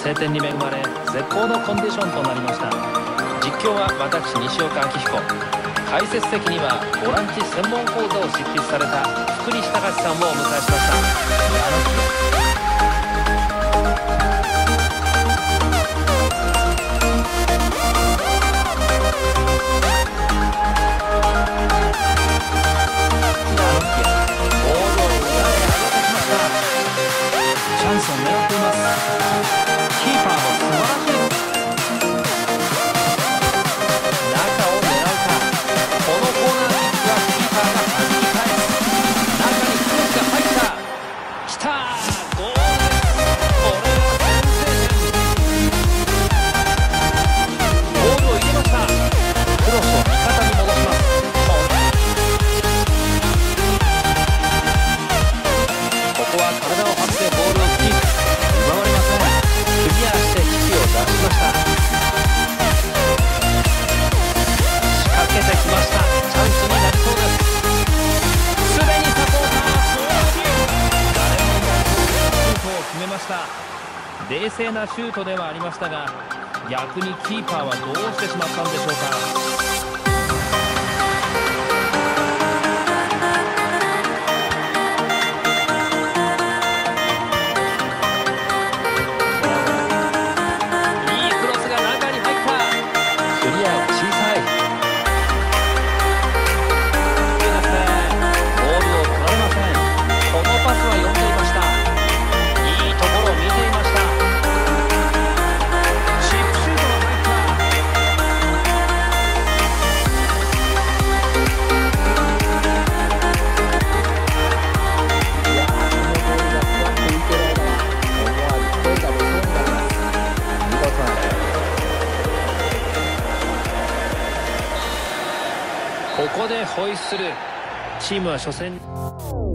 晴天に恵まれ絶好のコンディションとなりました。実況は私西岡明彦、解説席にはボランチ専門講座を執筆された福西隆さんをお迎えしました。冷静なシュートではありましたが、逆にキーパーはどうしてしまったんでしょうか。ここでホイッスル。チームは初戦